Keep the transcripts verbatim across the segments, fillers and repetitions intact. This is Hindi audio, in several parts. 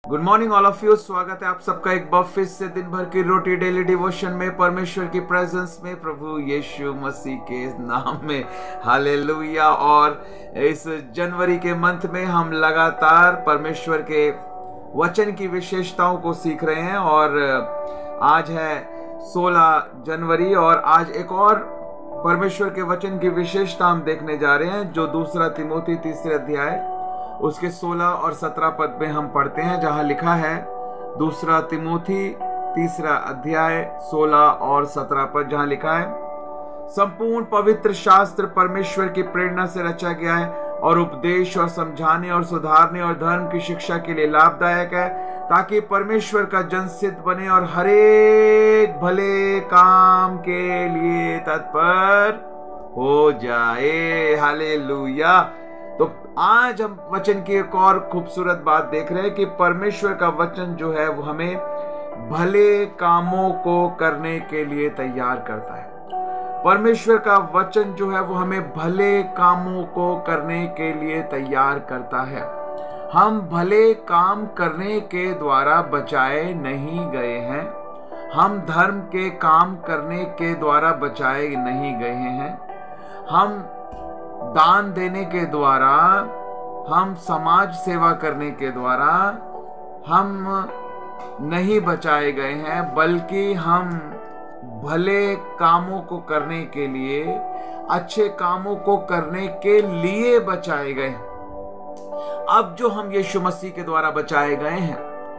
Good morning all of you. स्वागत है आप सबका एक बार फिर से दिन भर की रोटी डेली डिवोशन में, परमेश्वर की प्रेजेंस में, प्रभु यीशु मसीह के नाम में। हालेलुया। और इस जनवरी के मंथ में हम लगातार परमेश्वर के वचन की विशेषताओं को सीख रहे हैं और आज है सोलह जनवरी और आज एक और परमेश्वर के वचन की विशेषता हम देखने जा रहे हैं, जो दूसरा तिमोथी तीसरे अध्याय उसके सोलह और सत्रह पद में हम पढ़ते हैं, जहां लिखा है, दूसरा तिमोथी तीसरा अध्याय सोलह और सत्रह पद, जहां लिखा है, संपूर्ण पवित्र शास्त्र परमेश्वर की प्रेरणा से रचा गया है और उपदेश और समझाने और सुधारने और धर्म की शिक्षा के लिए लाभदायक है, ताकि परमेश्वर का जन सिद्ध बने और हरेक भले काम के लिए तत्पर हो जाए। हालेलुया। तो आज हम वचन की एक और खूबसूरत बात देख रहे हैं कि परमेश्वर का वचन जो है वो हमें भले कामों को करने के लिए तैयार करता है। परमेश्वर का वचन जो है वो हमें भले कामों को करने के लिए तैयार करता है। हम भले काम करने के द्वारा बचाए नहीं गए हैं, हम धर्म के काम करने के द्वारा बचाए नहीं गए हैं, हम दान देने के द्वारा, हम समाज सेवा करने के द्वारा हम नहीं बचाए गए हैं, बल्कि हम भले कामों को करने के लिए, अच्छे कामों को करने के लिए बचाए गए। अब जो हम यीशु मसीह के द्वारा बचाए गए हैं,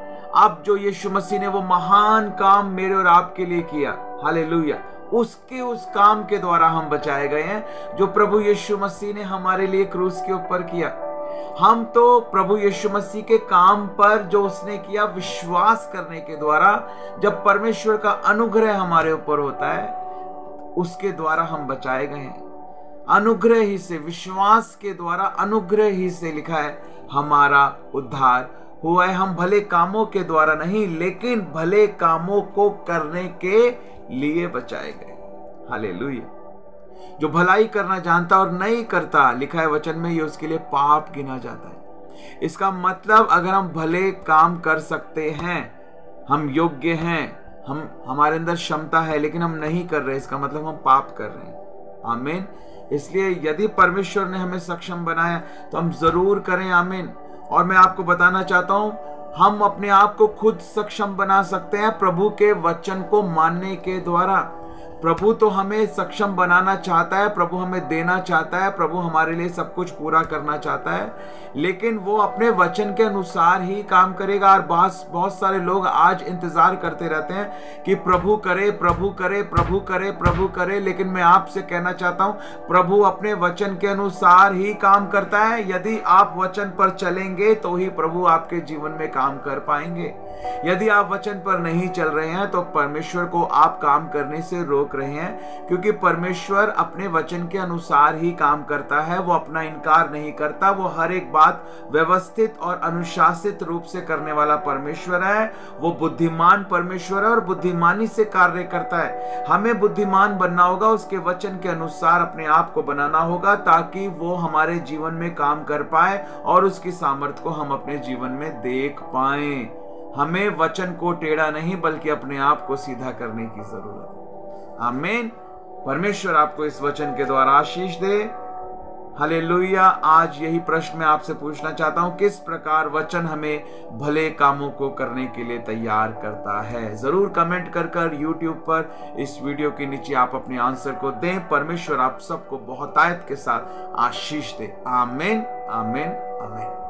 अब जो यीशु मसीह ने वो महान काम मेरे और आपके लिए किया, हालेलुया, उसके उस काम के द्वारा हम बचाए गए हैं, जो प्रभु यीशु मसीह ने हमारे लिए क्रूस के ऊपर किया। हम तो प्रभु यीशु मसीह के काम पर जो उसने किया विश्वास करने के द्वारा, जब परमेश्वर का अनुग्रह हमारे ऊपर होता है, उसके द्वारा हम बचाए गए हैं। अनुग्रह ही से, विश्वास के द्वारा, अनुग्रह ही से लिखा है हमारा उद्धार हुआ है। हम भले कामों के द्वारा नहीं, लेकिन भले कामों को करने के लिए बचाए गए। हालेलुया। जो भलाई करना जानता और नहीं करता, लिखा है वचन में, ये उसके लिए पाप गिना जाता है। इसका मतलब अगर हम भले काम कर सकते हैं, हम योग्य हैं, हम हमारे अंदर क्षमता है, लेकिन हम नहीं कर रहे, इसका मतलब हम पाप कर रहे हैं। आमीन। इसलिए यदि परमेश्वर ने हमें सक्षम बनाया तो हम जरूर करें। आमीन। और मैं आपको बताना चाहता हूं, हम अपने आप को खुद सक्षम बना सकते हैं प्रभु के वचन को मानने के द्वारा। प्रभु तो हमें सक्षम बनाना चाहता है, प्रभु हमें देना चाहता है, प्रभु हमारे लिए सब कुछ पूरा करना चाहता है, लेकिन वो अपने वचन के अनुसार ही काम करेगा। और बहुत बहुत सारे लोग आज इंतजार करते रहते हैं कि प्रभु करे, प्रभु करे, प्रभु करे, प्रभु करे, लेकिन मैं आपसे कहना चाहता हूं, प्रभु अपने वचन के अनुसार ही काम करता है। यदि आप वचन पर चलेंगे तो ही प्रभु आपके जीवन में काम कर पाएंगे। यदि आप वचन पर नहीं चल रहे हैं तो परमेश्वर को आप काम करने से रोक रहे हैं, क्योंकि परमेश्वर अपने वचन के अनुसार ही काम करता है। वो अपना इनकार नहीं करता, वो हर एक बात व्यवस्थित और अनुशासित रूप से करने वाला परमेश्वर है। वो बुद्धिमान परमेश्वर है और बुद्धिमानी से कार्य करता है। हमें बुद्धिमान बनना होगा, उसके वचन के अनुसार अपने आप को बनाना होगा, ताकि वो हमारे जीवन में काम कर पाए और उसकी सामर्थ्य को हम अपने जीवन में देख पाएं। हमें वचन को टेढ़ा नहीं, बल्कि अपने आप को सीधा करने की जरूरत है। आमीन। परमेश्वर आपको इस वचन के द्वारा आशीष दे। हालेलुया। आज यही प्रश्न मैं आपसे पूछना चाहता हूं, किस प्रकार वचन हमें भले कामों को करने के लिए तैयार करता है? जरूर कमेंट कर कर यूट्यूब पर इस वीडियो के नीचे आप अपने आंसर को दें। परमेश्वर आप सबको बहुतायत के साथ आशीष दे। आमीन, आमीन, आमीन।